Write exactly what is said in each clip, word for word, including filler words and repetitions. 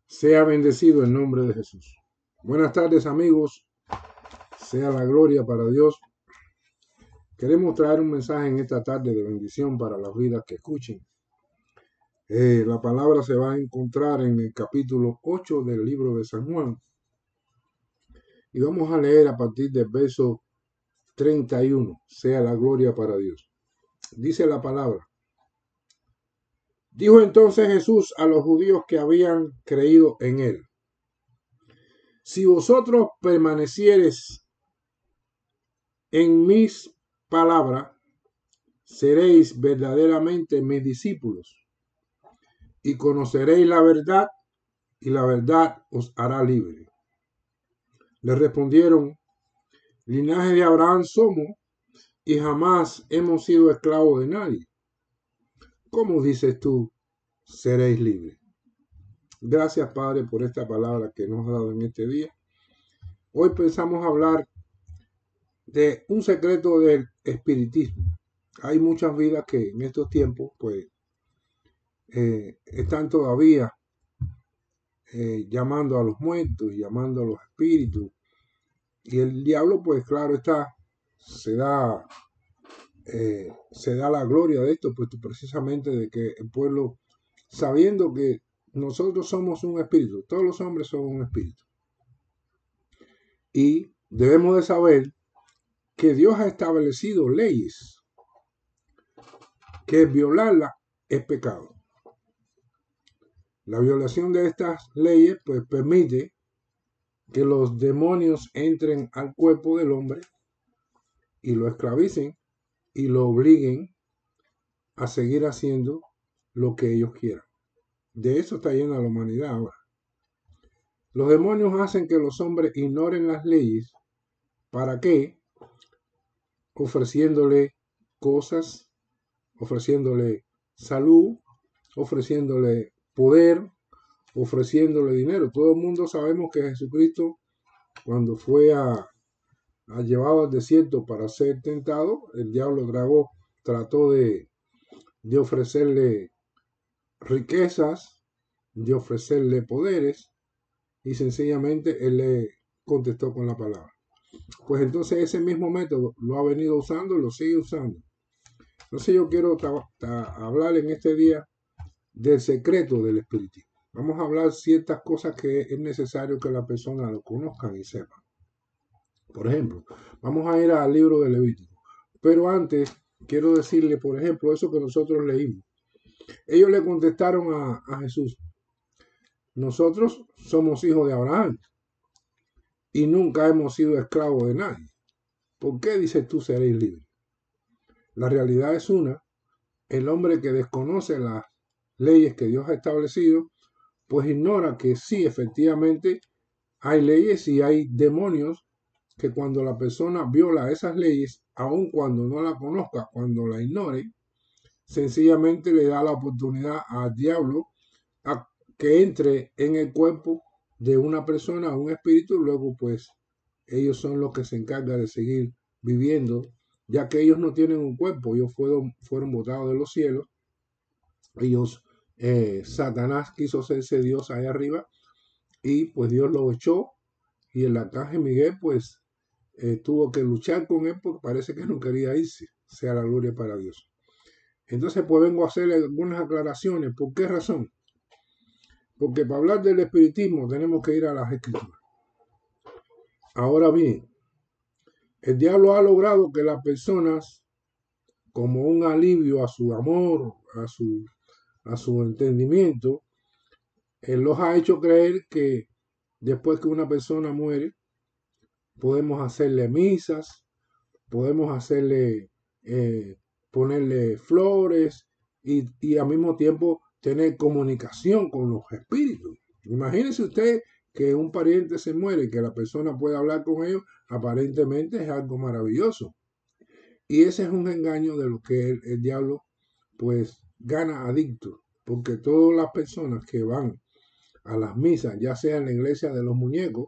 Sea bendecido el nombre de Jesús. Buenas tardes, amigos. Sea la gloria para Dios. Queremos traer un mensaje en esta tarde de bendición para las vidas que escuchen. Eh, la palabra se va a encontrar en el capítulo ocho del libro de San Juan. Y vamos a leer a partir del verso treinta y uno. Sea la gloria para Dios. Dice la palabra. Dijo entonces Jesús a los judíos que habían creído en él: si vosotros permaneciereis en mis palabras, seréis verdaderamente mis discípulos y conoceréis la verdad, y la verdad os hará libre. Le respondieron: linaje de Abraham somos y jamás hemos sido esclavos de nadie. ¿Cómo dices tú, seréis libres? Gracias, Padre, por esta palabra que nos ha dado en este día. Hoy pensamos hablar de un secreto del espiritismo. Hay muchas vidas que en estos tiempos pues eh, están todavía eh, llamando a los muertos, llamando a los espíritus. Y el diablo, pues claro está, se da, eh, se da la gloria de esto, pues precisamente de que el pueblo, sabiendo que nosotros somos un espíritu, todos los hombres son un espíritu. Y debemos de saber que Dios ha establecido leyes, que violarlas es pecado. La violación de estas leyes pues permite que los demonios entren al cuerpo del hombre y lo esclavicen y lo obliguen a seguir haciendo lo que ellos quieran. De eso está llena la humanidad ahora. Los demonios hacen que los hombres ignoren las leyes. ¿Para qué? Ofreciéndole cosas, ofreciéndole salud, ofreciéndole poder, ofreciéndole dinero. Todo el mundo sabemos que Jesucristo, cuando fue a, a llevado al desierto para ser tentado, el diablo tragó, trató de, de ofrecerle riquezas, de ofrecerle poderes, y sencillamente él le contestó con la palabra. Pues entonces ese mismo método lo ha venido usando y lo sigue usando. Entonces yo quiero hablar en este día del secreto del espiritismo. Vamos a hablar ciertas cosas que es necesario que la persona lo conozcan y sepan. Por ejemplo, vamos a ir al libro de Levítico. Pero antes quiero decirle, por ejemplo, eso que nosotros leímos. Ellos le contestaron a, a Jesús: nosotros somos hijos de Abraham y nunca hemos sido esclavos de nadie. ¿Por qué dices tú seréis libres? La realidad es una: el hombre que desconoce las leyes que Dios ha establecido, pues ignora que sí, efectivamente, hay leyes y hay demonios que cuando la persona viola esas leyes, aun cuando no la conozca, cuando la ignore, sencillamente le da la oportunidad al diablo a que entre en el cuerpo de una persona, un espíritu, y luego pues ellos son los que se encargan de seguir viviendo, ya que ellos no tienen un cuerpo, ellos fueron, fueron botados de los cielos, ellos, eh, Satanás quiso hacerse Dios allá arriba, y pues Dios lo echó, y el arcángel Miguel pues eh, tuvo que luchar con él porque parece que no quería irse. Sea la gloria para Dios. Entonces pues vengo a hacerle algunas aclaraciones. ¿Por qué razón? Porque para hablar del espiritismo tenemos que ir a las escrituras. Ahora bien, el diablo ha logrado que las personas, como un alivio a su amor, a su, a su entendimiento, él los ha hecho creer que después que una persona muere, podemos hacerle misas, podemos hacerle, eh, ponerle flores y, y al mismo tiempo tener comunicación con los espíritus. Imagínese usted que un pariente se muere y que la persona pueda hablar con ellos, aparentemente es algo maravilloso. Y ese es un engaño de lo que el, el diablo pues gana adictos, porque todas las personas que van a las misas, ya sea en la iglesia de los muñecos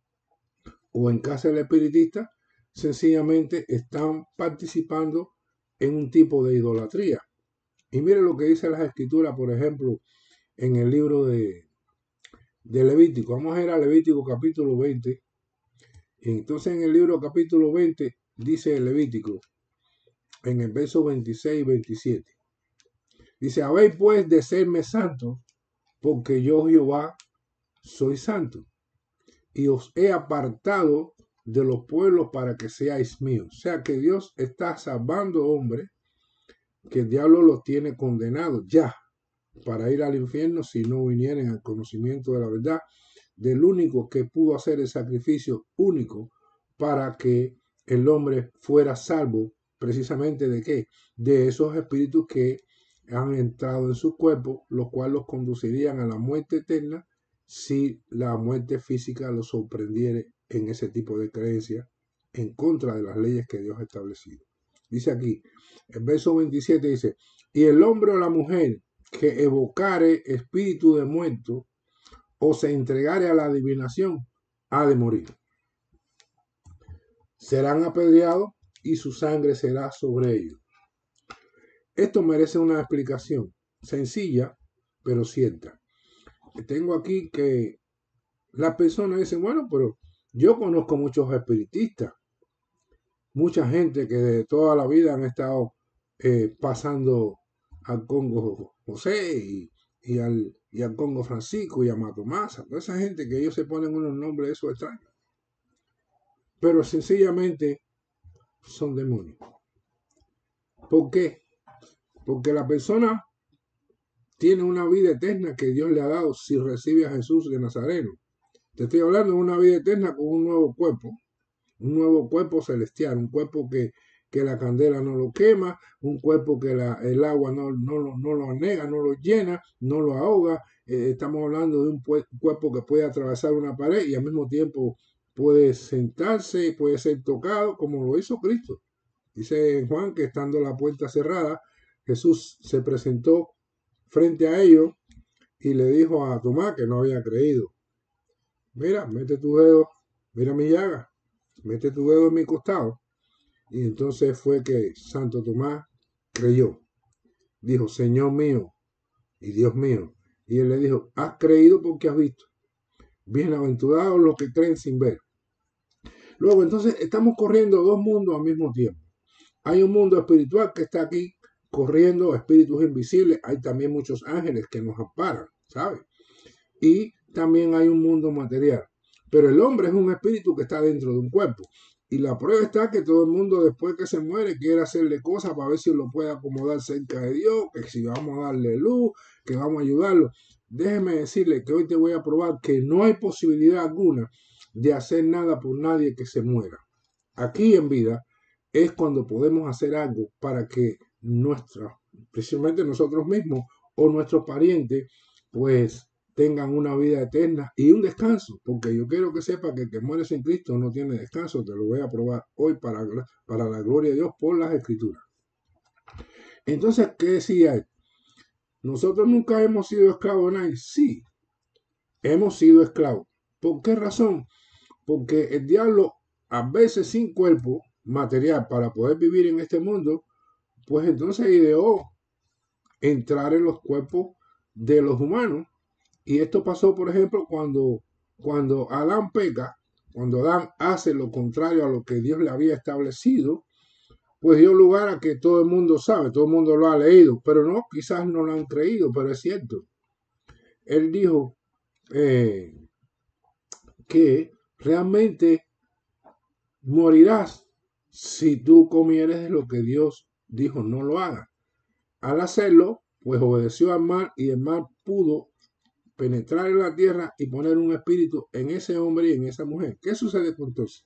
o en casa del espiritista, sencillamente están participando en un tipo de idolatría. Y mire lo que dice las escrituras, por ejemplo, en el libro de, de Levítico. Vamos a ir a Levítico capítulo veinte. Y entonces en el libro capítulo veinte dice Levítico, en el verso veintiséis y veintisiete. Dice, habéis pues de serme santos, porque yo Jehová soy santo, y os he apartado de los pueblos para que seáis míos. O sea que Dios está salvando hombres que el diablo los tiene condenados ya para ir al infierno si no vinieren al conocimiento de la verdad del único que pudo hacer el sacrificio único para que el hombre fuera salvo, precisamente de qué, de esos espíritus que han entrado en su cuerpo, los cuales los conducirían a la muerte eterna si la muerte física los sorprendiere en ese tipo de creencia en contra de las leyes que Dios ha establecido. Dice aquí, el verso veintisiete dice, y el hombre o la mujer que evocare espíritu de muerto o se entregare a la adivinación, ha de morir. Serán apedreados y su sangre será sobre ellos. Esto merece una explicación sencilla, pero cierta. Tengo aquí que las personas dicen, bueno, pero yo conozco muchos espiritistas, mucha gente que de toda la vida han estado eh, pasando al Congo José y, y, al, y al Congo Francisco y a Matomasa, toda esa gente que ellos se ponen unos nombres de esos extraños. Pero sencillamente son demonios. ¿Por qué? Porque la persona tiene una vida eterna que Dios le ha dado si recibe a Jesús de Nazareno. Te estoy hablando de una vida eterna con un nuevo cuerpo, un nuevo cuerpo celestial, un cuerpo que, que la candela no lo quema, un cuerpo que la, el agua no, no, no lo anega, no lo llena, no lo ahoga. Eh, estamos hablando de un cuerpo que puede atravesar una pared y al mismo tiempo puede sentarse, puede ser tocado, como lo hizo Cristo. Dice Juan que estando la puerta cerrada, Jesús se presentó frente a ellos y le dijo a Tomás, que no había creído, mira, mete tu dedo, mira mi llaga, mete tu dedo en mi costado. Y entonces fue que Santo Tomás creyó. Dijo, Señor mío y Dios mío. Y él le dijo, has creído porque has visto. Bienaventurados los que creen sin ver. Luego, entonces, estamos corriendo dos mundos al mismo tiempo. Hay un mundo espiritual que está aquí corriendo, espíritus invisibles. Hay también muchos ángeles que nos amparan, ¿sabes? Y también hay un mundo material. Pero el hombre es un espíritu que está dentro de un cuerpo. Y la prueba está que todo el mundo después que se muere quiere hacerle cosas para ver si lo puede acomodar cerca de Dios, que si vamos a darle luz, que vamos a ayudarlo. Déjeme decirle que hoy te voy a probar que no hay posibilidad alguna de hacer nada por nadie que se muera. Aquí en vida es cuando podemos hacer algo para que nuestra, precisamente nosotros mismos o nuestros parientes, pues tengan una vida eterna y un descanso, porque yo quiero que sepa que el que muere sin Cristo no tiene descanso. Te lo voy a probar hoy para, para la gloria de Dios por las Escrituras. Entonces, ¿qué decía él? ¿Nosotros nunca hemos sido esclavos de nadie? Sí, hemos sido esclavos. ¿Por qué razón? Porque el diablo, a veces sin cuerpo material para poder vivir en este mundo, pues entonces ideó entrar en los cuerpos de los humanos. Y esto pasó, por ejemplo, cuando, cuando Adán peca, cuando Adán hace lo contrario a lo que Dios le había establecido, pues dio lugar a que todo el mundo sabe, todo el mundo lo ha leído, pero no, quizás no lo han creído, pero es cierto. Él dijo eh, que realmente morirás si tú comieres de lo que Dios dijo no lo hagas. Al hacerlo, pues obedeció al mar y el mar pudo penetrar en la tierra y poner un espíritu en ese hombre y en esa mujer. ¿Qué sucede con entonces?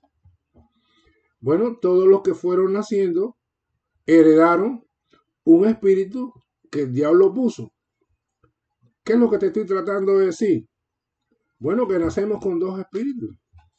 Bueno, todos los que fueron naciendo heredaron un espíritu que el diablo puso. ¿Qué es lo que te estoy tratando de decir? Bueno, que nacemos con dos espíritus.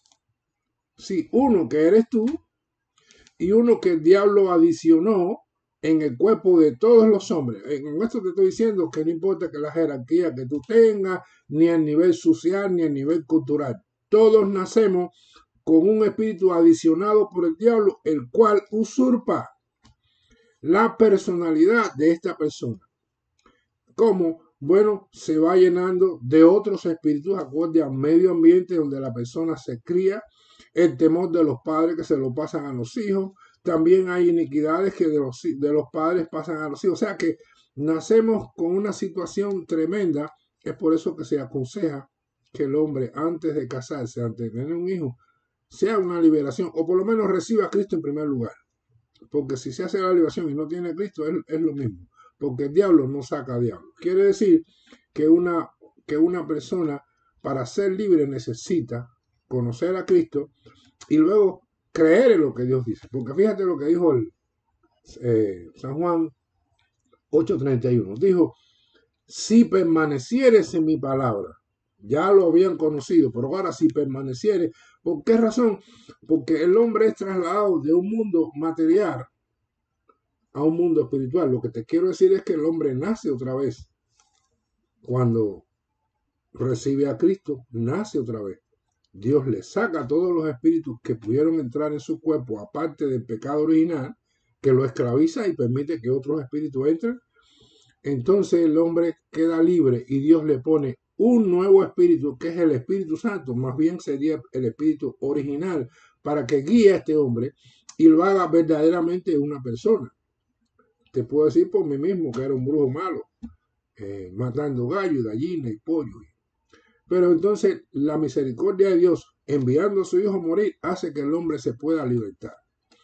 Sí, uno que eres tú y uno que el diablo adicionó en el cuerpo de todos los hombres. En esto te estoy diciendo que no importa que la jerarquía que tú tengas, ni el nivel social, ni el nivel cultural. Todos nacemos con un espíritu adicionado por el diablo, el cual usurpa la personalidad de esta persona. ¿Cómo? bueno, se va llenando de otros espíritus acorde al medio ambiente donde la persona se cría, el temor de los padres que se lo pasan a los hijos, también hay iniquidades que de los, de los padres pasan a los hijos, o sea que nacemos con una situación tremenda, es por eso que se aconseja que el hombre antes de casarse, antes de tener un hijo, sea una liberación, o por lo menos reciba a Cristo en primer lugar, porque si se hace la liberación y no tiene a Cristo, es, es lo mismo, porque el diablo no saca a diablo. Quiere decir que una, que una persona para ser libre necesita conocer a Cristo y luego creer en lo que Dios dice. Porque fíjate lo que dijo el, eh, San Juan ocho treinta y uno. Dijo, si permanecieres en mi palabra, ya lo habían conocido, pero ahora si permanecieres, ¿por qué razón? Porque el hombre es trasladado de un mundo material a un mundo espiritual. Lo que te quiero decir es que el hombre nace otra vez. Cuando recibe a Cristo, nace otra vez. Dios le saca todos los espíritus que pudieron entrar en su cuerpo, aparte del pecado original, que lo esclaviza y permite que otros espíritus entren. Entonces el hombre queda libre y Dios le pone un nuevo espíritu, que es el Espíritu Santo, más bien sería el espíritu original, para que guíe a este hombre y lo haga verdaderamente una persona. Te puedo decir por mí mismo que era un brujo malo, eh, matando gallos, gallinas y pollos. Pero entonces la misericordia de Dios, enviando a su hijo a morir, hace que el hombre se pueda libertar.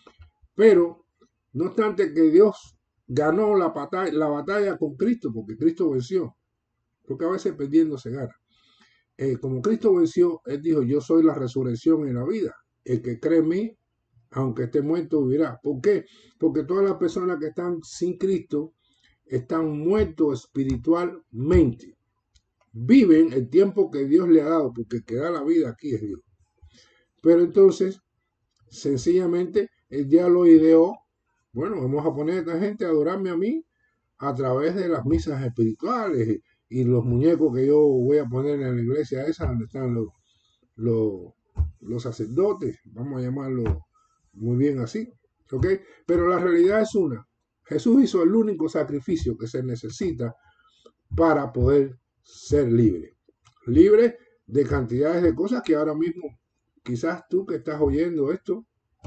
Pero, no obstante que Dios ganó la batalla, la batalla con Cristo, porque Cristo venció, porque a veces perdiendo se gana. Eh, como Cristo venció, Él dijo, yo soy la resurrección y la vida. El que cree en mí, aunque esté muerto, vivirá. ¿Por qué? Porque todas las personas que están sin Cristo están muertos espiritualmente. Viven el tiempo que Dios le ha dado, porque el que da la vida aquí es Dios. Pero entonces, sencillamente, Él ya lo ideó. Bueno, vamos a poner a esta gente a adorarme a mí a través de las misas espirituales y los muñecos que yo voy a poner en la iglesia esa donde están los, los, los sacerdotes, vamos a llamarlo muy bien así, ¿ok? Pero la realidad es una. Jesús hizo el único sacrificio que se necesita para poder ser libre. Libre de cantidades de cosas que ahora mismo, quizás tú que estás oyendo esto,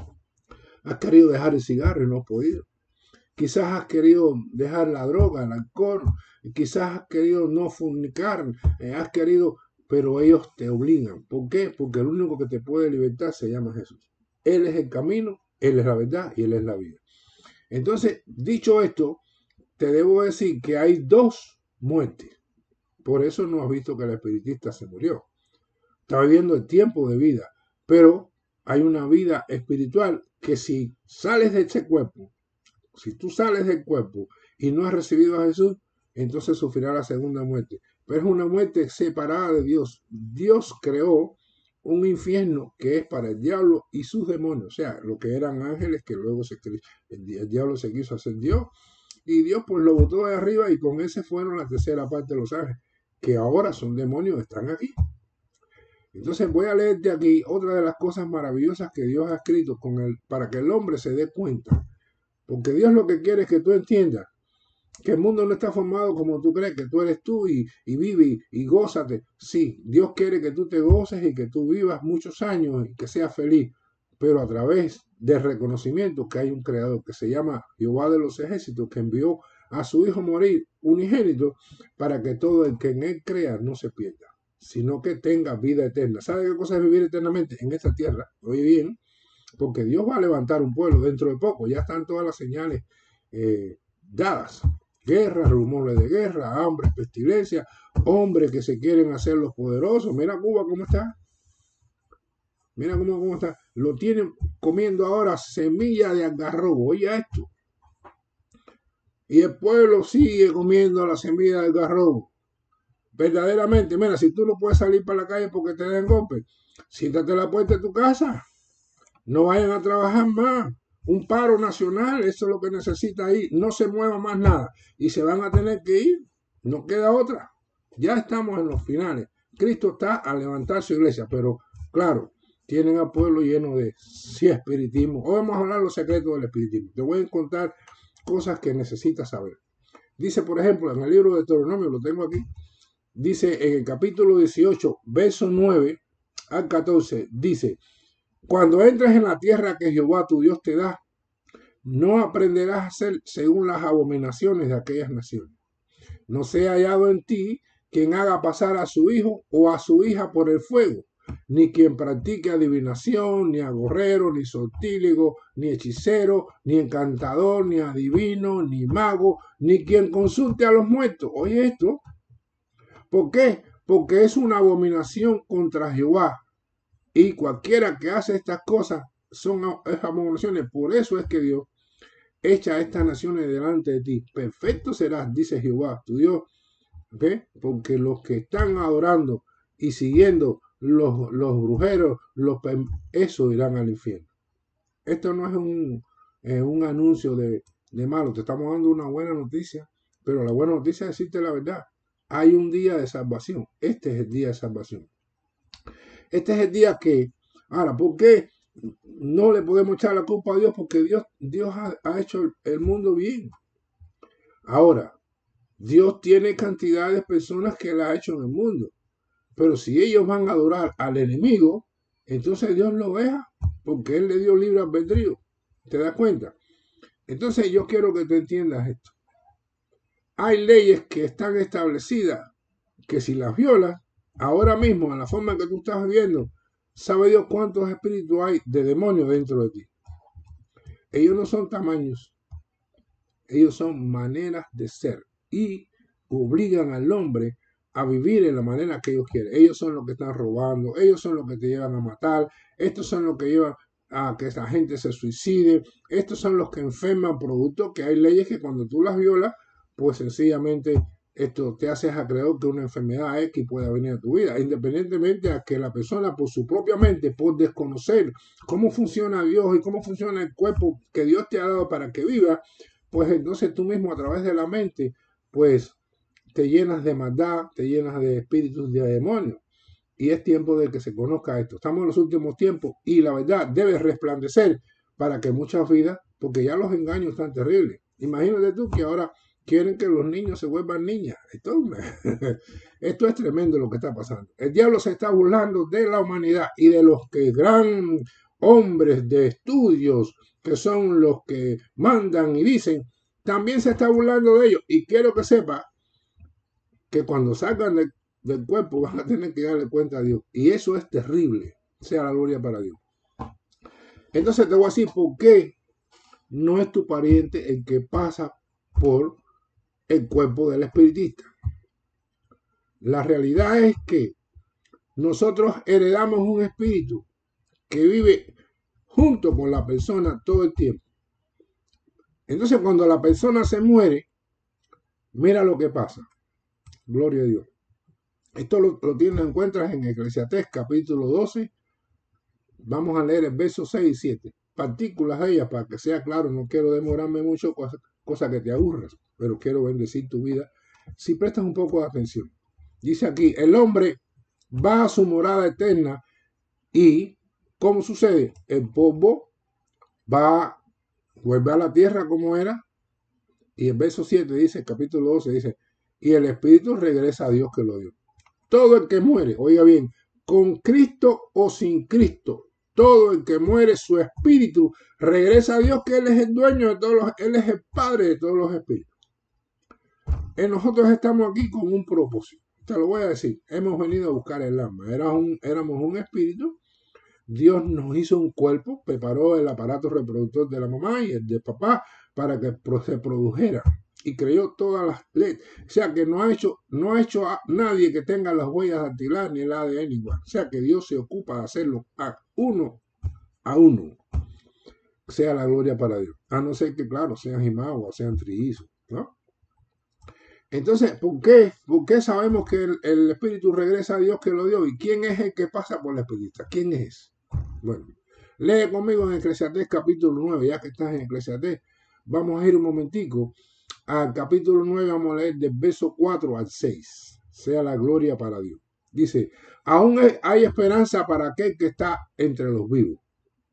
has querido dejar el cigarro y no has podido. Quizás has querido dejar la droga, el alcohol, quizás has querido no fornicar, eh, has querido, pero ellos te obligan. ¿Por qué? Porque el único que te puede libertar se llama Jesús. Él es el camino, Él es la verdad y Él es la vida. Entonces, dicho esto, te debo decir que hay dos muertes. Por eso no has visto que el espiritista se murió. Está viviendo el tiempo de vida, pero hay una vida espiritual que si sales de ese cuerpo, si tú sales del cuerpo y no has recibido a Jesús, entonces sufrirá la segunda muerte. Pero es una muerte separada de Dios. Dios creó un infierno que es para el diablo y sus demonios, o sea, lo que eran ángeles que luego se el, el diablo se quiso hacer Dios y Dios pues lo botó de arriba y con ese fueron la tercera parte de los ángeles, que ahora son demonios, están aquí. Entonces voy a leerte aquí otra de las cosas maravillosas que Dios ha escrito con el, para que el hombre se dé cuenta. Porque Dios lo que quiere es que tú entiendas que el mundo no está formado como tú crees, que tú eres tú y, y vive y, y gózate. Sí, Dios quiere que tú te goces y que tú vivas muchos años y que seas feliz, pero a través del reconocimiento que hay un creador que se llama Jehová de los ejércitos, que envió a su hijo morir unigénito para que todo el que en él crea no se pierda, sino que tenga vida eterna. ¿Sabe qué cosa es vivir eternamente? En esta tierra, oye bien, porque Dios va a levantar un pueblo dentro de poco, ya están todas las señales eh, dadas, guerra, rumores de guerra, hambre, pestilencia, hombres que se quieren hacer los poderosos. Mira Cuba cómo está, mira cómo, cómo está, lo tienen comiendo ahora semilla de algarrobo, oye esto, y el pueblo sigue comiendo la semilla de algarrobo. Verdaderamente, mira, si tú no puedes salir para la calle porque te den golpe, siéntate a la puerta de tu casa. No vayan a trabajar más. Un paro nacional, eso es lo que necesita ahí. No se mueva más nada. Y se van a tener que ir. No queda otra. Ya estamos en los finales. Cristo está a levantar su iglesia. Pero, claro, tienen al pueblo lleno de sí, espiritismo. Hoy vamos a hablar de los secretos del espiritismo. Te voy a contar cosas que necesitas saber. Dice, por ejemplo, en el libro de Deuteronomio, lo tengo aquí, dice en el capítulo dieciocho, verso nueve al catorce, dice, cuando entres en la tierra que Jehová tu Dios te da, no aprenderás a hacer según las abominaciones de aquellas naciones. No sea hallado en ti quien haga pasar a su hijo o a su hija por el fuego, ni quien practique adivinación, ni agorrero, ni sortílego, ni hechicero, ni encantador, ni adivino, ni mago, ni quien consulte a los muertos. Oye esto, ¿por qué? Porque es una abominación contra Jehová. Y cualquiera que hace estas cosas son abominaciones. Por eso es que Dios echa a estas naciones delante de ti. Perfecto serás, dice Jehová, tu Dios. ¿Okay? Porque los que están adorando y siguiendo los, los brujeros, los, eso irán al infierno. Esto no es un, eh, un anuncio de, de malo, te estamos dando una buena noticia, pero la buena noticia es decirte la verdad. Hay un día de salvación. Este es el día de salvación. Este es el día que, ahora, ¿por qué no le podemos echar la culpa a Dios? Porque Dios, Dios ha, ha hecho el, el mundo bien. Ahora, Dios tiene cantidad de personas que la ha hecho en el mundo. Pero si ellos van a adorar al enemigo, entonces Dios lo deja, porque Él le dio libre albedrío. ¿Te das cuenta? Entonces yo quiero que te entiendas esto. Hay leyes que están establecidas que si las violas, ahora mismo, en la forma en que tú estás viviendo, sabe Dios cuántos espíritus hay de demonios dentro de ti. Ellos no son tamaños, ellos son maneras de ser y obligan al hombre a vivir en la manera que ellos quieren. Ellos son los que están robando, ellos son los que te llevan a matar, estos son los que llevan a que esa gente se suicide, estos son los que enferman producto que hay leyes que cuando tú las violas, pues sencillamente esto te hace acreedor que una enfermedad X pueda venir a tu vida, independientemente a que la persona por su propia mente, por desconocer cómo funciona Dios y cómo funciona el cuerpo que Dios te ha dado para que viva, pues entonces tú mismo a través de la mente, pues te llenas de maldad, te llenas de espíritus de demonios. Y es tiempo de que se conozca esto. Estamos en los últimos tiempos y la verdad debe resplandecer para que muchas vidas, porque ya los engaños están terribles. Imagínate tú que ahora quieren que los niños se vuelvan niñas. Esto, esto es tremendo lo que está pasando. El diablo se está burlando de la humanidad y de los que gran hombres de estudios, que son los que mandan y dicen, también se está burlando de ellos. Y quiero que sepa que cuando salgan de, del cuerpo van a tener que darle cuenta a Dios. Y eso es terrible. Sea la gloria para Dios. Entonces te voy a decir por qué no es tu pariente el que pasa por el cuerpo del espiritista. La realidad es que nosotros heredamos un espíritu que vive junto con la persona todo el tiempo. Entonces cuando la persona se muere, mira lo que pasa. Gloria a Dios. Esto lo, lo tienes, encuentras en Eclesiastés capítulo doce. Vamos a leer el verso seis y siete. Partículas de ellas para que sea claro. No quiero demorarme mucho, cosa, cosa que te aburras, pero quiero bendecir tu vida si prestas un poco de atención. Dice aquí, el hombre va a su morada eterna y, ¿cómo sucede? El polvo va, vuelve a la tierra como era. Y el verso siete dice, el capítulo doce dice, y el espíritu regresa a Dios que lo dio. Todo el que muere, oiga bien, con Cristo o sin Cristo, todo el que muere, su espíritu regresa a Dios, que Él es el dueño de todos los, Él es el Padre de todos los espíritus. Y nosotros estamos aquí con un propósito. Te lo voy a decir, hemos venido a buscar el alma. Era un, éramos un espíritu, Dios nos hizo un cuerpo, preparó el aparato reproductor de la mamá y el de papá para que se produjera. Y creó todas las leyes. O sea que no ha hecho, no ha hecho a nadie que tenga las huellas dactilares ni el A D N igual. O sea que Dios se ocupa de hacerlo a uno a uno. Sea la gloria para Dios. A no ser que, claro, sean imago o sean trillizos, ¿no? Entonces, ¿por qué? ¿Por qué sabemos que el, el espíritu regresa a Dios que lo dio? ¿Y quién es el que pasa por la espiritista? ¿Quién es? Bueno, lee conmigo en Eclesiastés capítulo nueve, ya que estás en Eclesiastés. Vamos a ir un momentico al capítulo nueve, vamos a leer del verso cuatro al seis. Sea la gloria para Dios. Dice, aún hay esperanza para aquel que está entre los vivos.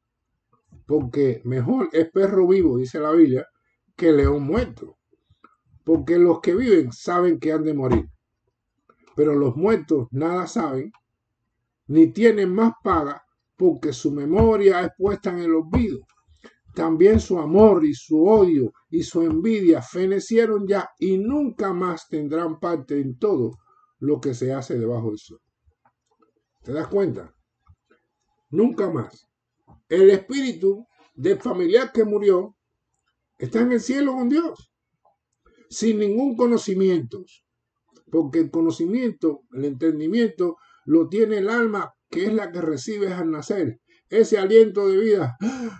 Porque mejor es perro vivo, dice la Biblia, que león muerto. porque los que viven saben que han de morir, pero los muertos nada saben, ni tienen más paga, porque su memoria es puesta en el olvido. También su amor y su odio y su envidia fenecieron ya y nunca más tendrán parte en todo lo que se hace debajo del sol. ¿Te das cuenta? Nunca más. El espíritu del familiar que murió está en el cielo con Dios, sin ningún conocimiento, porque el conocimiento, el entendimiento, lo tiene el alma, que es la que recibes al nacer. Ese aliento de vida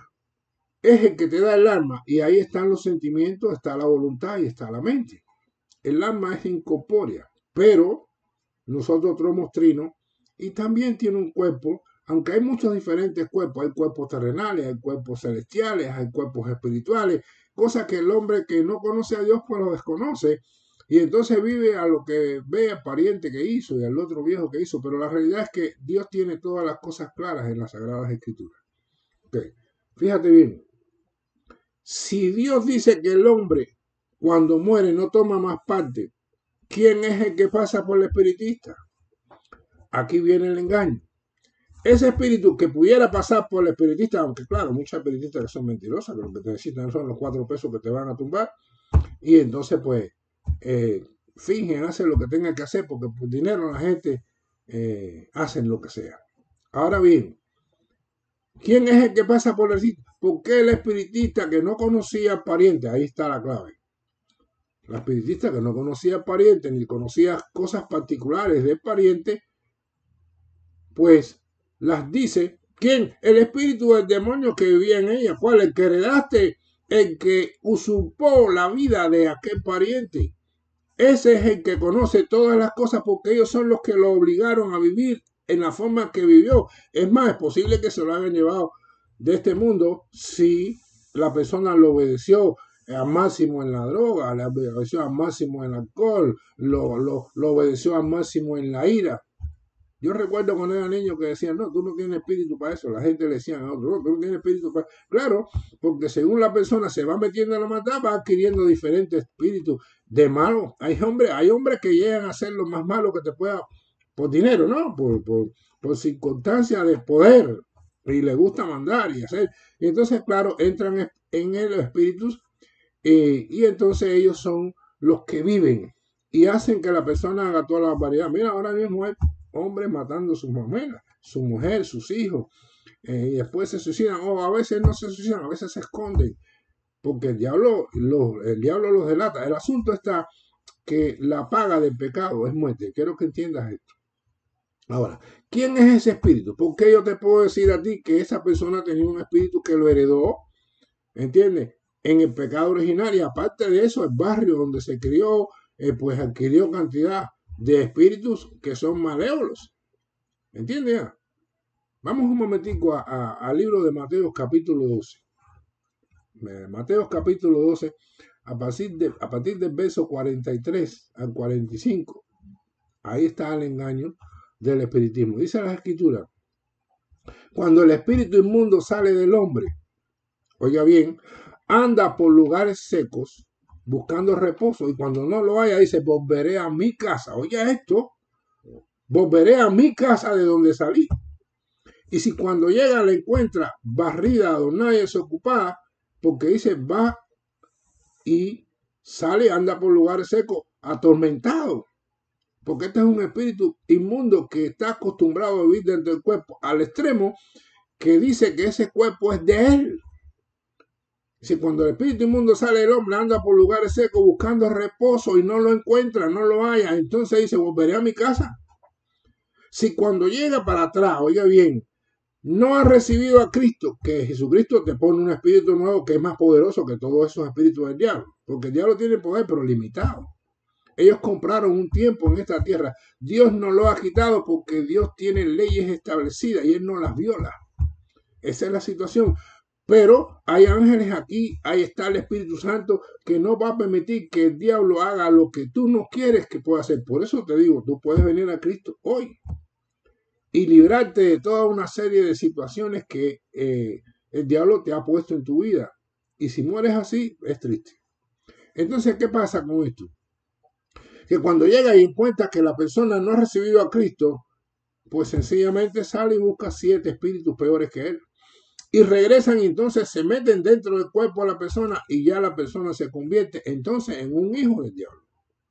es el que te da el alma, y ahí están los sentimientos, está la voluntad y está la mente. El alma es incorpórea, pero nosotros somos trinos y también tiene un cuerpo, aunque hay muchos diferentes cuerpos. Hay cuerpos terrenales, hay cuerpos celestiales, hay cuerpos espirituales, cosas que el hombre que no conoce a Dios pues lo desconoce, y entonces vive a lo que ve al pariente que hizo y al otro viejo que hizo. Pero la realidad es que Dios tiene todas las cosas claras en las Sagradas Escrituras. Okay. Fíjate bien, si Dios dice que el hombre cuando muere no toma más parte, ¿quién es el que pasa por el espiritista? Aquí viene el engaño. Ese espíritu que pudiera pasar por el espiritista, aunque claro, muchos espiritistas que son mentirosas, que lo que te necesitan son los cuatro pesos que te van a tumbar, y entonces pues eh, fingen, hacen lo que tengan que hacer, porque por dinero la gente eh, hacen lo que sea. Ahora bien, ¿quién es el que pasa por el sitio? ¿Por qué el espiritista que no conocía al pariente? Ahí está la clave. La espiritista que no conocía al pariente ni conocía cosas particulares del pariente, pues las dice. ¿Quién? El espíritu del demonio que vivía en ella. ¿Cuál? El que heredaste, el que usurpó la vida de aquel pariente. Ese es el que conoce todas las cosas, porque ellos son los que lo obligaron a vivir en la forma que vivió. Es más, es posible que se lo hayan llevado de este mundo si la persona lo obedeció al máximo en la droga, lo obedeció al máximo en el alcohol, lo, lo, lo obedeció al máximo en la ira. Yo recuerdo cuando era niño que decían, no, tú no tienes espíritu para eso. La gente le decía a otro, no, tú no tienes espíritu para eso. Claro, porque según la persona se va metiendo en la maldad, va adquiriendo diferentes espíritus de malo. Hay hombres, hay hombres que llegan a ser lo más malo que te pueda, por dinero, ¿no? Por, por, por circunstancias de poder. Y le gusta mandar y hacer. Y entonces, claro, entran en los espíritus eh, y entonces ellos son los que viven y hacen que la persona haga toda la barbaridad. Mira, ahora mismo hay hombres matando a sus mamelas, su mujer, sus hijos, eh, y después se suicidan, o a veces no se suicidan, a veces se esconden, porque el diablo, los, el diablo los delata. El asunto está que la paga del pecado es muerte. Quiero que entiendas esto. Ahora, ¿quién es ese espíritu? Porque yo te puedo decir a ti que esa persona tenía un espíritu que lo heredó, ¿entiendes? En el pecado original, y aparte de eso, el barrio donde se crió, eh, pues adquirió cantidad de espíritus que son malévolos. ¿Entiendes ya? Vamos un momentico al libro de Mateo capítulo doce. Mateo capítulo doce, a partir, de, a partir del verso cuarenta y tres al cuarenta y cinco. Ahí está el engaño del espiritismo. Dice la escritura, cuando el espíritu inmundo sale del hombre, oiga bien, anda por lugares secos buscando reposo, y cuando no lo haya dice, volveré a mi casa. Oiga esto, volveré a mi casa de donde salí. Y si cuando llega la encuentra barrida, adornada y desocupada, porque dice va y sale, anda por lugares secos, atormentado. Porque este es un espíritu inmundo que está acostumbrado a vivir dentro del cuerpo, al extremo que dice que ese cuerpo es de él. Si cuando el espíritu inmundo sale del hombre, anda por lugares secos buscando reposo y no lo encuentra, no lo haya, entonces dice, volveré a mi casa. Si cuando llega para atrás, oiga bien, no ha recibido a Cristo, que Jesucristo te pone un espíritu nuevo que es más poderoso que todos esos espíritus del diablo, porque el diablo tiene poder, pero limitado. Ellos compraron un tiempo en esta tierra. Dios no lo ha quitado porque Dios tiene leyes establecidas y Él no las viola. Esa es la situación. Pero hay ángeles aquí, ahí está el Espíritu Santo que no va a permitir que el diablo haga lo que tú no quieres que pueda hacer. Por eso te digo, tú puedes venir a Cristo hoy y librarte de toda una serie de situaciones que eh, el diablo te ha puesto en tu vida. Y si mueres así, es triste. Entonces, ¿qué pasa con esto? Que cuando llega y encuentra que la persona no ha recibido a Cristo, pues sencillamente sale y busca siete espíritus peores que él. Y regresan y entonces se meten dentro del cuerpo de la persona y ya la persona se convierte entonces en un hijo del diablo.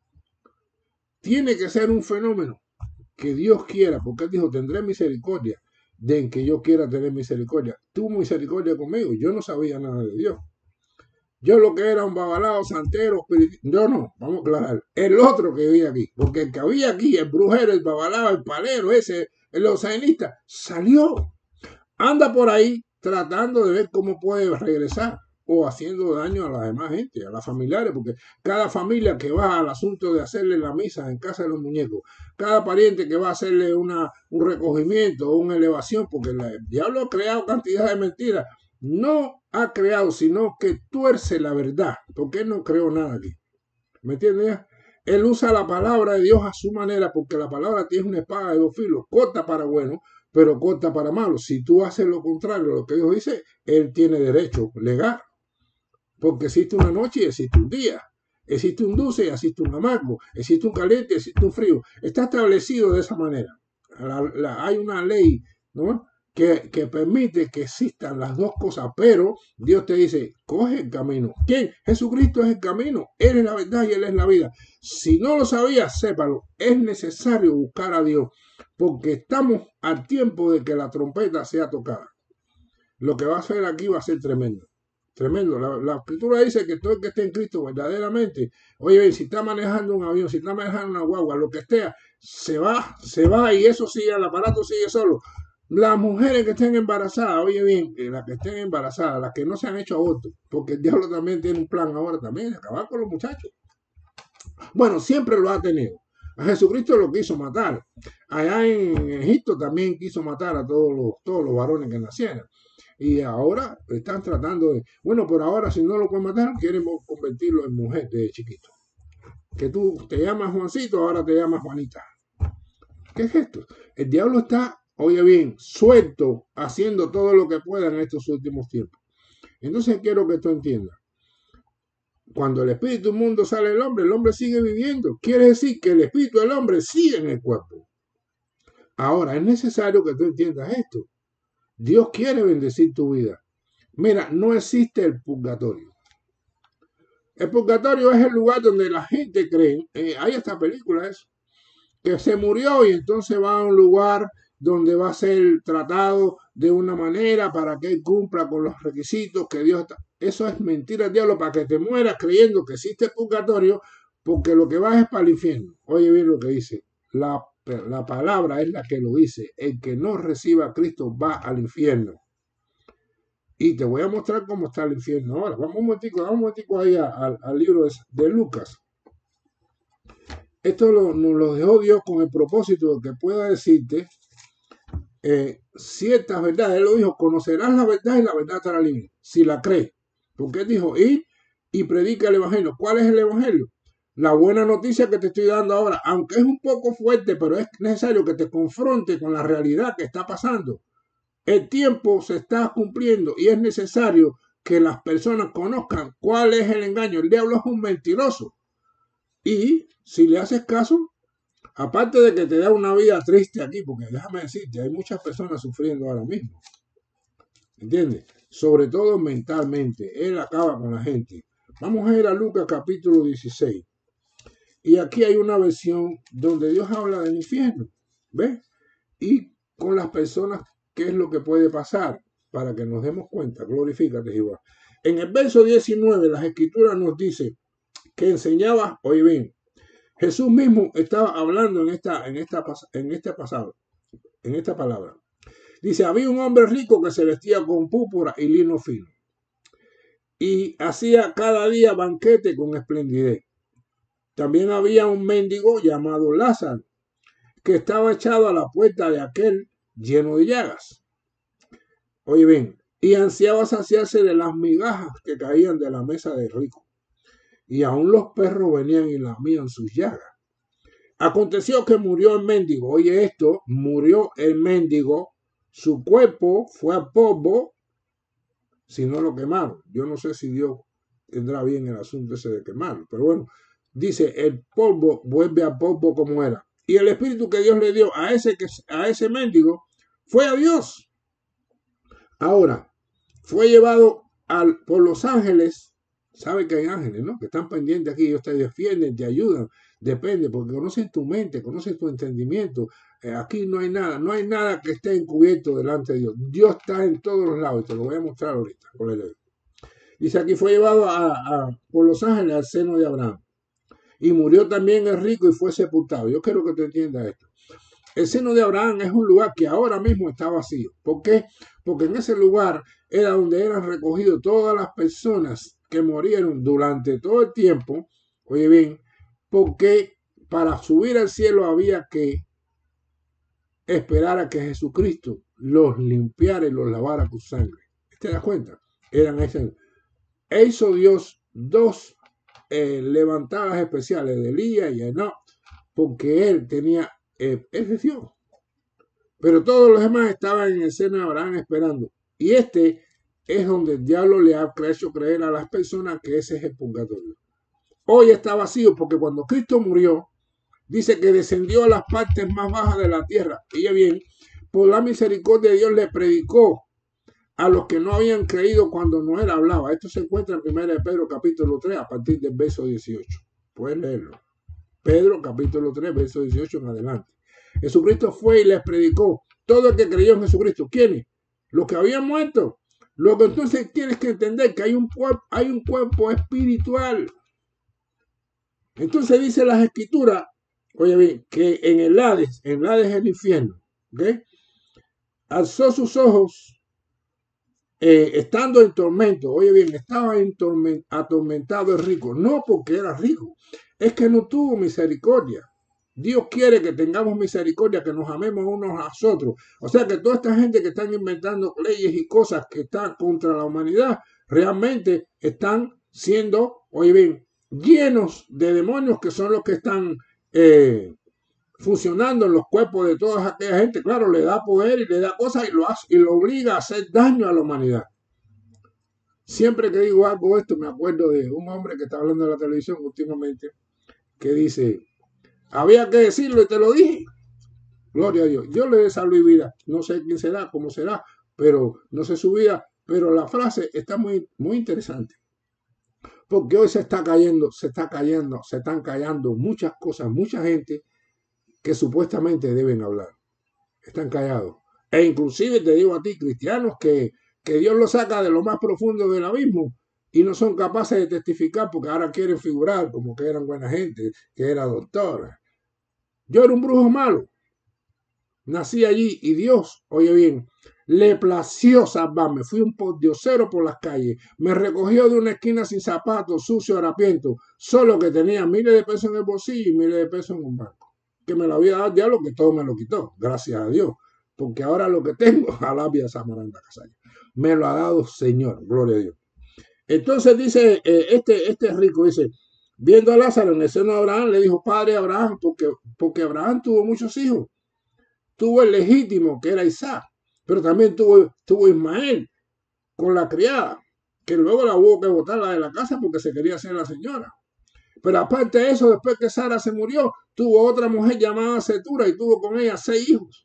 Tiene que ser un fenómeno que Dios quiera, porque Él dijo, tendré misericordia de en que yo quiera tener misericordia. Tuvo misericordia conmigo, yo no sabía nada de Dios. Yo lo que era un babalao, santero, yo no, vamos a aclarar. El otro que vivía aquí, porque el que había aquí, el brujero, el babalao, el palero, ese, el osainista, salió. Anda por ahí tratando de ver cómo puede regresar o haciendo daño a la demás gente, a las familiares, porque cada familia que va al asunto de hacerle la misa en casa de los muñecos, cada pariente que va a hacerle una, un recogimiento o una elevación, porque el diablo ha creado cantidad de mentiras, no ha creado, sino que tuerce la verdad, porque él no creó nada aquí. ¿Me entiendes? Él usa la palabra de Dios a su manera, porque la palabra tiene una espada de dos filos, corta para bueno, pero corta para malo. Si tú haces lo contrario a lo que Dios dice, él tiene derecho legal. Porque existe una noche y existe un día. Existe un dulce y existe un amargo. Existe un caliente y existe un frío. Está establecido de esa manera. La, la, hay una ley, ¿no?, que, que permite que existan las dos cosas, pero Dios te dice, coge el camino. ¿Quién? Jesucristo es el camino. Él es la verdad y Él es la vida. Si no lo sabías, sépalo. Es necesario buscar a Dios, porque estamos al tiempo de que la trompeta sea tocada. Lo que va a hacer aquí va a ser tremendo. Tremendo. La, la escritura dice que todo el que esté en Cristo verdaderamente, oye, si está manejando un avión, si está manejando una guagua, lo que esté, se va, se va y eso sigue, el aparato sigue solo. Las mujeres que estén embarazadas, oye bien, las que estén embarazadas, las que no se han hecho aborto, porque el diablo también tiene un plan ahora también, de acabar con los muchachos. Bueno, siempre lo ha tenido. A Jesucristo lo quiso matar. Allá en Egipto también quiso matar a todos los, todos los varones que nacieran. Y ahora están tratando de, bueno, por ahora si no lo pueden matar, quieren convertirlo en mujer de chiquito. Que tú te llamas Juancito, ahora te llamas Juanita. ¿Qué es esto? El diablo está, oye bien, suelto, haciendo todo lo que pueda en estos últimos tiempos. Entonces quiero que tú entiendas. Cuando el espíritu inmundo sale del hombre, el hombre sigue viviendo. Quiere decir que el espíritu del hombre sigue en el cuerpo. Ahora, es necesario que tú entiendas esto. Dios quiere bendecir tu vida. Mira, no existe el purgatorio. El purgatorio es el lugar donde la gente cree, eh, hay esta película eso, que se murió y entonces va a un lugar donde va a ser tratado de una manera para que él cumpla con los requisitos que Dios está. Eso es mentira del diablo para que te mueras creyendo que existe el purgatorio, porque lo que vas es para el infierno. Oye bien lo que dice. La, la palabra es la que lo dice. El que no reciba a Cristo va al infierno. Y te voy a mostrar cómo está el infierno ahora. Vamos un momentico, vamos un momentico ahí al, al libro de, de Lucas. Esto lo, nos lo dejó Dios con el propósito de que pueda decirte eh, ciertas verdades. Él lo dijo, conocerás la verdad y la verdad estará libre, si la crees. Porque él dijo, ir y predica el evangelio. ¿Cuál es el evangelio? La buena noticia que te estoy dando ahora, aunque es un poco fuerte, pero es necesario que te confronte con la realidad que está pasando. El tiempo se está cumpliendo y es necesario que las personas conozcan cuál es el engaño. El diablo es un mentiroso. Y si le haces caso, aparte de que te da una vida triste aquí, porque déjame decirte, hay muchas personas sufriendo ahora mismo. ¿Entiendes? Sobre todo mentalmente. Él acaba con la gente. Vamos a ir a Lucas capítulo dieciséis. Y aquí hay una versión donde Dios habla del infierno. ¿Ves? Y con las personas, ¿qué es lo que puede pasar? Para que nos demos cuenta. Glorifícate, Jehová. En el verso diecinueve, las escrituras nos dice que enseñaba, oye bien, Jesús mismo estaba hablando en esta, en esta, en este pasado, en esta palabra. Dice, había un hombre rico que se vestía con púrpura y lino fino y hacía cada día banquete con esplendidez. También había un mendigo llamado Lázaro que estaba echado a la puerta de aquel lleno de llagas. Oye bien, y ansiaba saciarse de las migajas que caían de la mesa del rico. Y aún los perros venían y lamían sus llagas. Aconteció que murió el mendigo. Oye esto, murió el mendigo. Su cuerpo fue a polvo, si no lo quemaron. Yo no sé si Dios tendrá bien el asunto ese de quemarlo. Pero bueno, dice, el polvo vuelve a polvo como era. Y el espíritu que Dios le dio a ese, que, a ese mendigo fue a Dios. Ahora, fue llevado al, por los ángeles. Sabe que hay ángeles, ¿no? Que están pendientes aquí, ellos te defienden, te ayudan. Depende, porque conocen tu mente, conocen tu entendimiento. Eh, aquí no hay nada, no hay nada que esté encubierto delante de Dios. Dios está en todos los lados, y te lo voy a mostrar ahorita. Por el Dice aquí, fue llevado a, a, por los ángeles al seno de Abraham. Y murió también el rico y fue sepultado. Yo quiero que te entiendas esto. El seno de Abraham es un lugar que ahora mismo está vacío. ¿Por qué? Porque en ese lugar era donde eran recogidos todas las personas que murieron durante todo el tiempo. Oye bien, porque para subir al cielo había que esperar a que Jesucristo los limpiara y los lavara con sangre. ¿Te das cuenta? Eran ese. E hizo Dios dos eh, levantadas especiales de Elías y Enoc, porque él tenía, eh, él es Dios. Pero todos los demás estaban en el seno de Abraham esperando. Y este es donde el diablo le ha hecho creer a las personas que ese es el purgatorio. Hoy está vacío porque cuando Cristo murió, dice que descendió a las partes más bajas de la tierra. Ella bien, por la misericordia de Dios le predicó a los que no habían creído cuando Noé hablaba. Esto se encuentra en primera de Pedro capítulo tres a partir del verso dieciocho. Puedes leerlo. Pedro capítulo tres, verso dieciocho en adelante. Jesucristo fue y les predicó. Todo el que creyó en Jesucristo. ¿Quiénes? Los que habían muerto. Luego entonces tienes que entender que hay un, hay un cuerpo espiritual. Entonces dice las escrituras, oye bien, que en el Hades, en el Hades es el infierno, ¿ok? Alzó sus ojos Eh, estando en tormento, oye bien, estaba en torment, atormentado el rico, no porque era rico, es que no tuvo misericordia. Dios quiere que tengamos misericordia, que nos amemos unos a otros. O sea que toda esta gente que están inventando leyes y cosas que están contra la humanidad, realmente están siendo, oye bien, llenos de demonios que son los que están eh, funcionando en los cuerpos de toda aquella gente. Claro, le da poder y le da cosas y lo, hace, y lo obliga a hacer daño a la humanidad. Siempre que digo algo esto, me acuerdo de un hombre que está hablando de la televisión últimamente, que dice, había que decirlo y te lo dije. Gloria a Dios. Yo le dé salud y vida. No sé quién será, cómo será, pero no sé su vida. Pero la frase está muy, muy interesante. Porque hoy se está cayendo, se está cayendo, se están callando muchas cosas, mucha gente que supuestamente deben hablar. Están callados. E inclusive te digo a ti, cristianos, que, que Dios los saca de lo más profundo del abismo y no son capaces de testificar porque ahora quieren figurar como que eran buena gente, que era doctor. Yo era un brujo malo. Nací allí y Dios, oye bien, le plació salvarme. Fui un pordiosero por las calles. Me recogió de una esquina sin zapatos, sucio, harapiento. Solo que tenía miles de pesos en el bolsillo y miles de pesos en un banco. Que me lo había dado el diablo, que todo me lo quitó, gracias a Dios, porque ahora lo que tengo, alabia Samaranda Casalla, me lo ha dado Señor, gloria a Dios. Entonces dice, eh, este, este rico dice, viendo a Lázaro en el seno de Abraham, le dijo, padre Abraham, porque, porque Abraham tuvo muchos hijos, tuvo el legítimo, que era Isaac, pero también tuvo, tuvo Ismael con la criada, que luego la hubo que botarla de la casa porque se quería hacer la señora. Pero aparte de eso, después que Sara se murió, tuvo otra mujer llamada Setura y tuvo con ella seis hijos.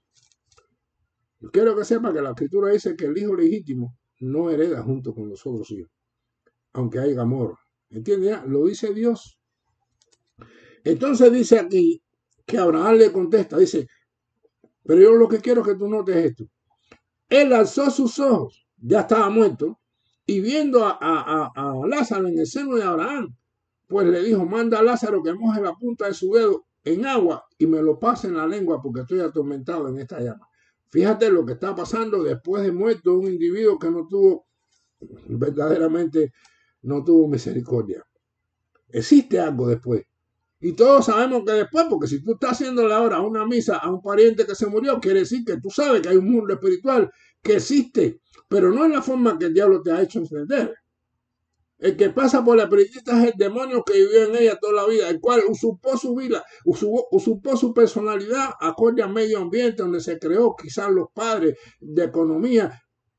Yo quiero que sepa que la escritura dice que el hijo legítimo no hereda junto con los otros hijos, aunque haya amor. ¿Entiendes? Lo dice Dios. Entonces dice aquí que Abraham le contesta, dice, pero yo lo que quiero es que tú notes esto. Él alzó sus ojos, ya estaba muerto, y viendo a, a, a, a Lázaro en el seno de Abraham, pues le dijo, manda a Lázaro que moje la punta de su dedo en agua y me lo pase en la lengua porque estoy atormentado en esta llama. Fíjate lo que está pasando después de muerto un individuo que no tuvo, verdaderamente no tuvo misericordia. Existe algo después. Y todos sabemos que después, porque si tú estás haciéndole ahora una misa a un pariente que se murió, quiere decir que tú sabes que hay un mundo espiritual que existe, pero no en la forma que el diablo te ha hecho entender. El que pasa por la espiritista es el demonio que vivió en ella toda la vida, el cual usurpó su vida, usurpó su personalidad acorde al medio ambiente donde se creó, quizás los padres de economía.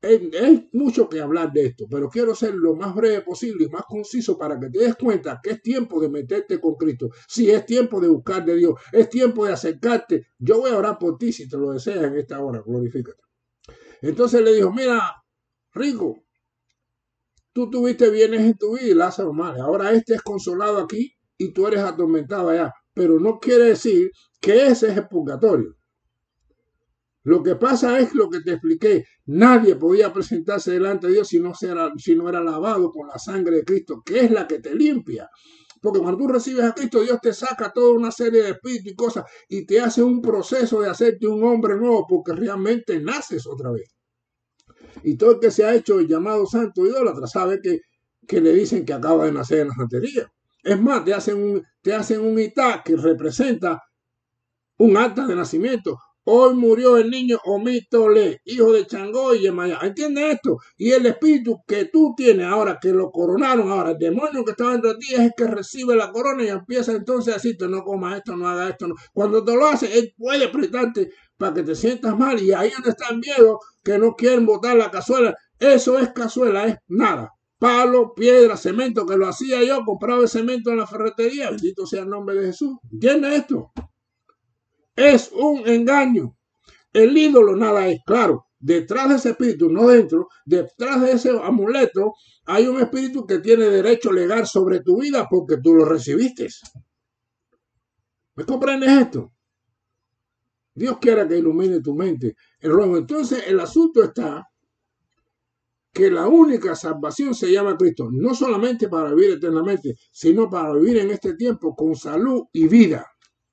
Hay, hay mucho que hablar de esto, pero quiero ser lo más breve posible y más conciso para que te des cuenta que es tiempo de meterte con Cristo. Sí, es tiempo de buscar de Dios, es tiempo de acercarte. Yo voy a orar por ti si te lo deseas en esta hora, glorifícate. Entonces le dijo, mira, Rico, tú tuviste bienes en tu vida y Lázaro mal. Ahora este es consolado aquí y tú eres atormentado allá. Pero no quiere decir que ese es el purgatorio. Lo que pasa es lo que te expliqué. Nadie podía presentarse delante de Dios si no, era, si no era lavado con la sangre de Cristo, que es la que te limpia. Porque cuando tú recibes a Cristo, Dios te saca toda una serie de espíritus y cosas y te hace un proceso de hacerte un hombre nuevo porque realmente naces otra vez. Y todo el que se ha hecho el llamado santo idólatra sabe que, que le dicen que acaba de nacer en la santería. Es más, te hacen un, te hacen un itá que representa un acta de nacimiento. Hoy murió el niño Omítole, hijo de Changó y Yemayá. ¿Entiendes esto? Y el espíritu que tú tienes ahora, que lo coronaron ahora, el demonio que estaba dentro de ti es el que recibe la corona y empieza entonces a decirte, no comas esto, no hagas esto. No. Cuando te lo hace, él puede prestarte para que te sientas mal. Y ahí donde están viejos que no quieren botar la cazuela. Eso es cazuela, es nada. Palo, piedra, cemento, que lo hacía yo, compraba el cemento en la ferretería. Bendito sea el nombre de Jesús. ¿Entiendes esto? Es un engaño. El ídolo nada es, claro, detrás de ese espíritu, no dentro, detrás de ese amuleto, hay un espíritu que tiene derecho legal sobre tu vida porque tú lo recibiste. ¿Me comprendes esto? Dios quiera que ilumine tu mente. Entonces, el asunto está que la única salvación se llama Cristo, no solamente para vivir eternamente, sino para vivir en este tiempo con salud y vida.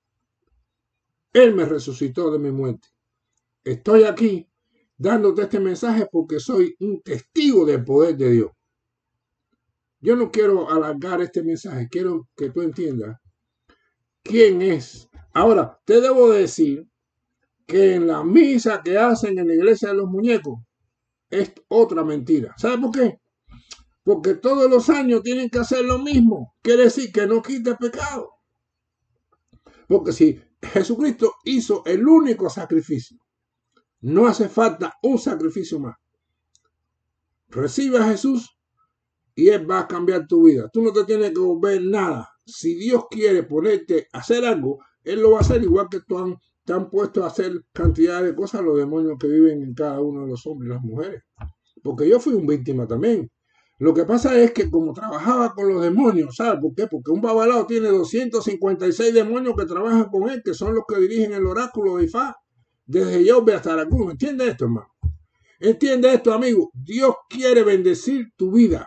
Él me resucitó de mi muerte. Estoy aquí dándote este mensaje porque soy un testigo del poder de Dios. Yo no quiero alargar este mensaje, quiero que tú entiendas quién es. Ahora, te debo decir que en la misa que hacen en la iglesia de los muñecos es otra mentira. ¿Sabe por qué? Porque todos los años tienen que hacer lo mismo. Quiere decir que no quita pecado. Porque si Jesucristo hizo el único sacrificio, no hace falta un sacrificio más. Recibe a Jesús y Él va a cambiar tu vida. Tú no te tienes que volver nada. Si Dios quiere ponerte a hacer algo, Él lo va a hacer igual que tú han, te han puesto a hacer cantidad de cosas los demonios que viven en cada uno de los hombres y las mujeres. Porque yo fui un víctima también. Lo que pasa es que como trabajaba con los demonios, ¿sabes por qué? Porque un babalao tiene doscientos cincuenta y seis demonios que trabajan con él, que son los que dirigen el oráculo de Ifá, desde Yahweh hasta Aragún. ¿Entiende esto, hermano? Entiende esto, amigo. Dios quiere bendecir tu vida.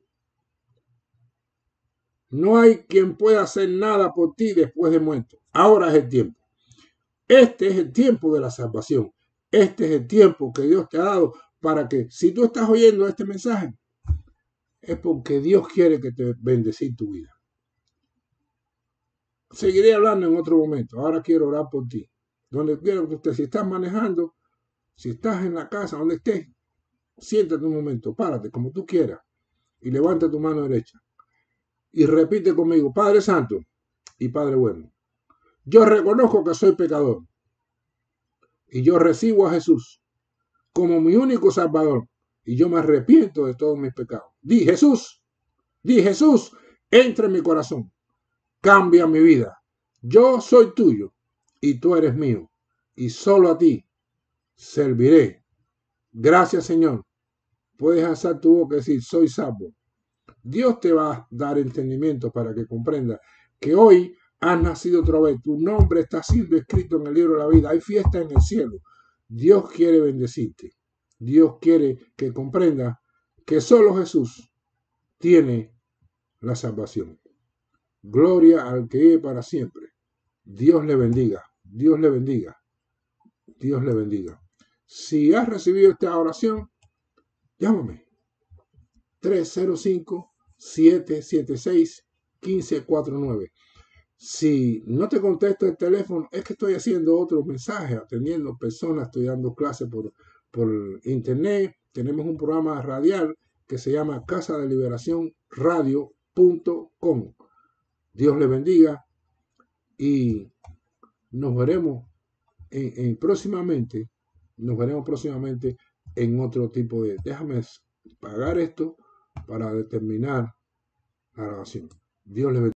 No hay quien pueda hacer nada por ti después de muerto. Ahora es el tiempo. Este es el tiempo de la salvación. Este es el tiempo que Dios te ha dado para que, si tú estás oyendo este mensaje, es porque Dios quiere que te bendecir tu vida. Seguiré hablando en otro momento. Ahora quiero orar por ti. Donde quiero que usted, si estás manejando, si estás en la casa, donde estés, siéntate un momento, párate como tú quieras y levanta tu mano derecha. Y repite conmigo, Padre Santo y Padre Bueno, yo reconozco que soy pecador y yo recibo a Jesús como mi único Salvador y yo me arrepiento de todos mis pecados. Di Jesús, di Jesús, entra en mi corazón, cambia mi vida. Yo soy tuyo y tú eres mío y solo a ti serviré. Gracias, Señor. Puedes alzar tu boca y decir, soy salvo. Dios te va a dar entendimiento para que comprenda que hoy has nacido otra vez. Tu nombre está siendo escrito en el libro de la vida. Hay fiesta en el cielo. Dios quiere bendecirte. Dios quiere que comprenda que solo Jesús tiene la salvación. Gloria al que vive para siempre. Dios le bendiga. Dios le bendiga. Dios le bendiga. Si has recibido esta oración, llámame. tres cero cinco, siete siete seis, uno cinco cuatro nueve. Si no te contesto el teléfono, es que estoy haciendo otros mensajes, atendiendo personas, estoy dando clases por, por internet. Tenemos un programa radial que se llama casa de liberación radio punto com. Dios le bendiga y nos veremos en, en próximamente, nos veremos próximamente en otro tipo de, déjame pagar esto para determinar la grabación. Dios les bendiga.